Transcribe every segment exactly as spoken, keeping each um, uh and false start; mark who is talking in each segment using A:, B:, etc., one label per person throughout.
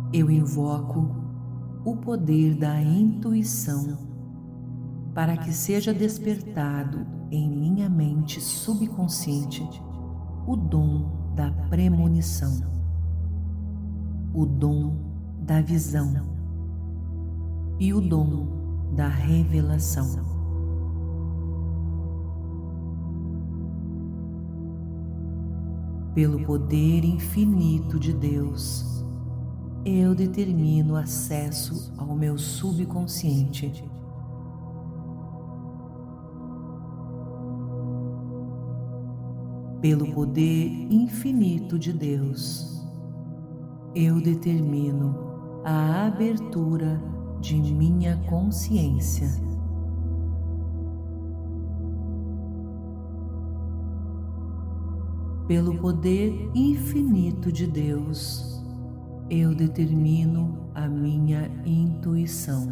A: Eu invoco o poder da intuição para que seja despertado em minha mente subconsciente o dom da premonição, o dom da visão e o dom da revelação. Pelo poder infinito de Deus, eu determino acesso ao meu subconsciente. Pelo poder infinito de Deus, eu determino a abertura de minha consciência. Pelo poder infinito de Deus, eu determino a minha intuição.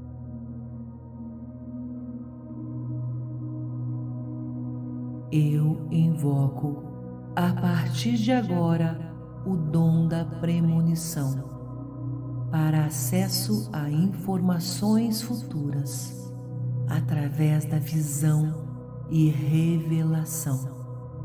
A: Eu invoco, a partir de agora, o dom da premonição para acesso a informações futuras através da visão e revelação.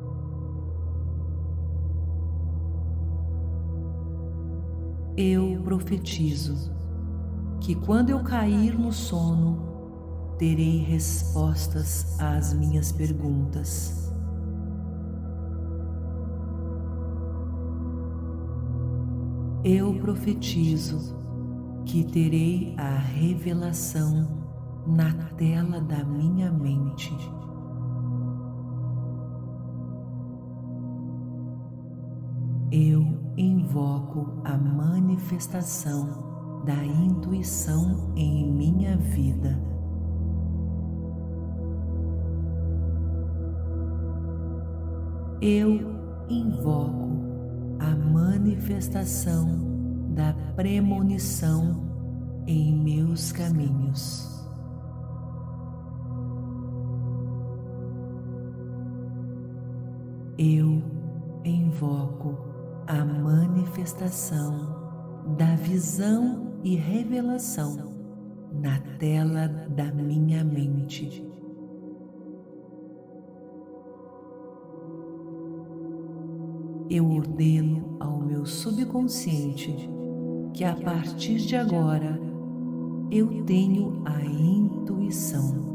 A: Eu profetizo que quando eu cair no sono, terei respostas às minhas perguntas. Eu profetizo que terei a revelação na tela da minha mente. Eu invoco a manifestação da intuição em minha vida. Eu invoco a manifestação da premonição em meus caminhos. Eu invoco a manifestação da visão e revelação na tela da minha mente. Eu ordeno ao meu subconsciente que a partir de agora eu tenho a intuição.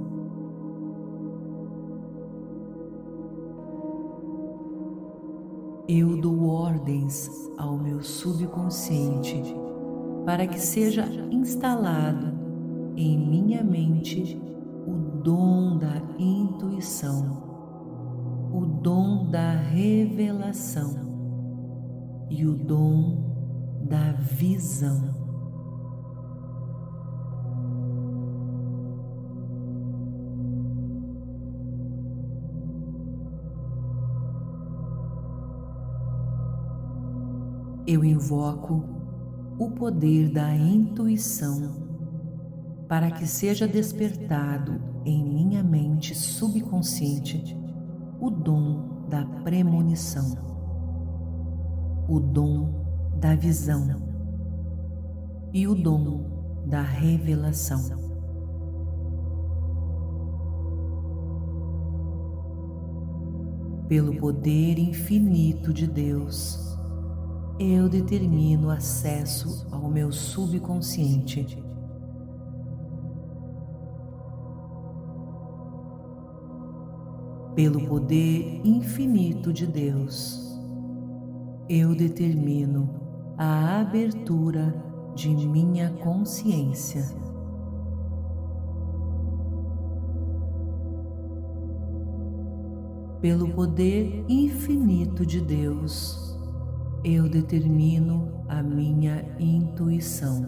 A: Eu dou ordens ao meu subconsciente para que seja instalado em minha mente o dom da intuição, o dom da revelação e o dom da visão. Eu invoco o poder da intuição para que seja despertado em minha mente subconsciente o dom da premonição, o dom da visão e o dom da revelação. Pelo poder infinito de Deus, eu determino acesso ao meu subconsciente. Pelo poder infinito de Deus, eu determino a abertura de minha consciência. Pelo poder infinito de Deus, eu determino a minha intuição.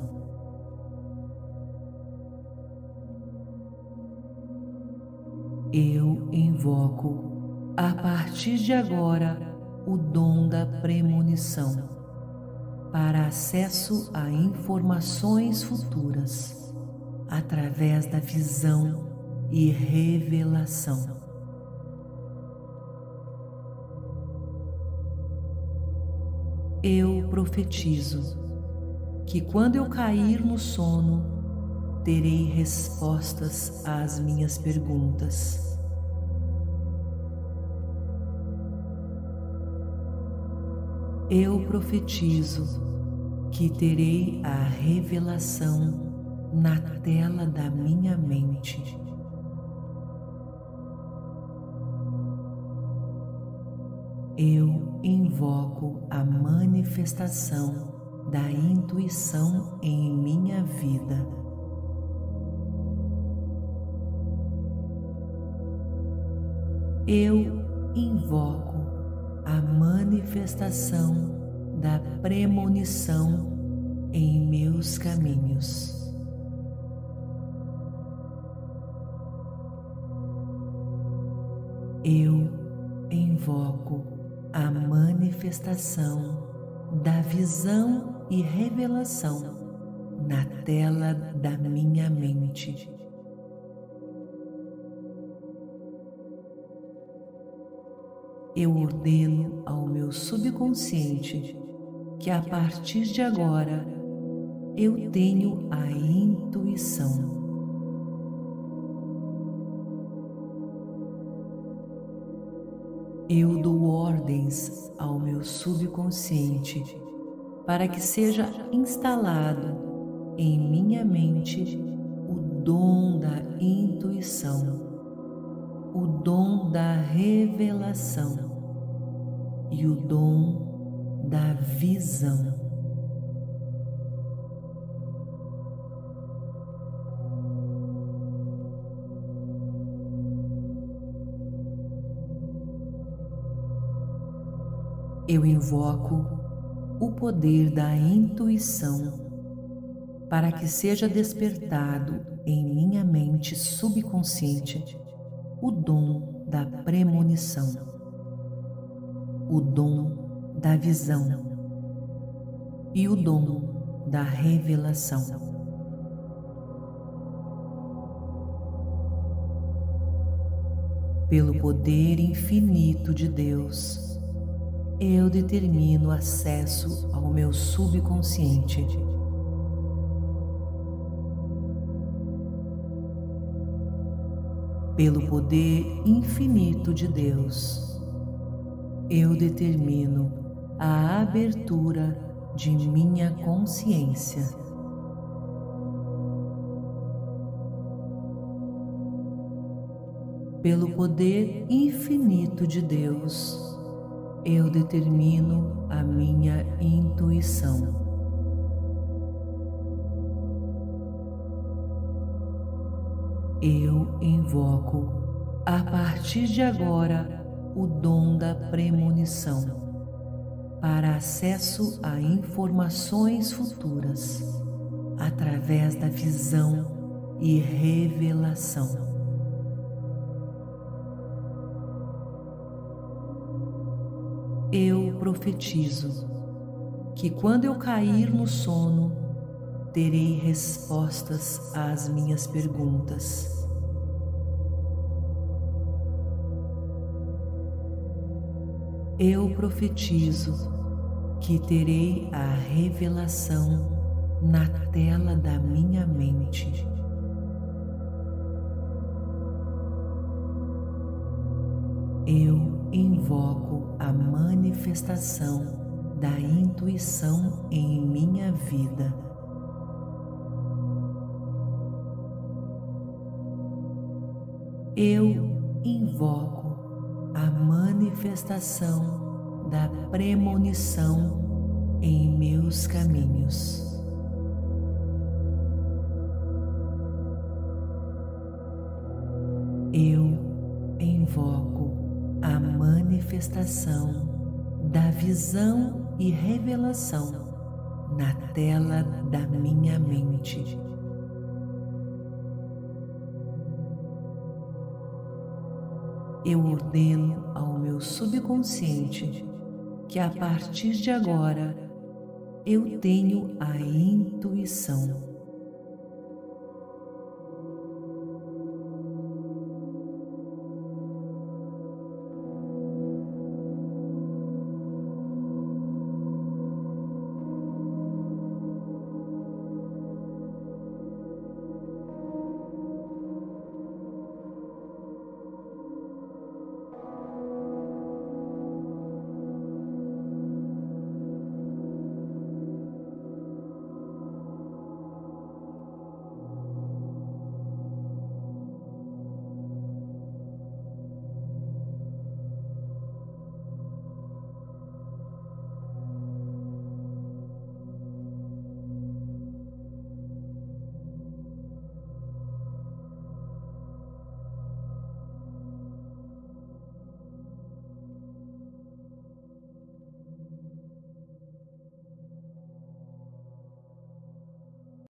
A: Eu invoco, a partir de agora, o dom da premonição para acesso a informações futuras através da visão e revelação. Eu profetizo que quando eu cair no sono, terei respostas às minhas perguntas. Eu profetizo que terei a revelação na tela da minha mente. Eu invoco a manifestação da intuição em minha vida. Eu invoco a manifestação da premonição em meus caminhos. Eu invoco a manifestação da visão e revelação na tela da minha mente. Eu ordeno ao meu subconsciente que a partir de agora eu tenho a intuição. Eu dou ordens ao meu subconsciente para que seja instalado em minha mente o dom da intuição, o dom da revelação e o dom da visão. Eu invoco o poder da intuição para que seja despertado em minha mente subconsciente o dom da premonição, o dom da visão e o dom da revelação. Pelo poder infinito de Deus, eu determino acesso ao meu subconsciente. Pelo poder infinito de Deus, eu determino a abertura de minha consciência. Pelo poder infinito de Deus, eu determino a minha intuição. Eu invoco, a partir de agora, o dom da premonição para acesso a informações futuras através da visão e revelação. Eu profetizo que quando eu cair no sono, terei respostas às minhas perguntas. Eu profetizo que terei a revelação na tela da minha mente. Eu invoco a manifestação da intuição em minha vida. Eu invoco a manifestação da premonição em meus caminhos. Eu invoco a manifestação da visão e revelação na tela da minha mente. Eu ordeno ao meu subconsciente que a partir de agora eu tenho a intuição.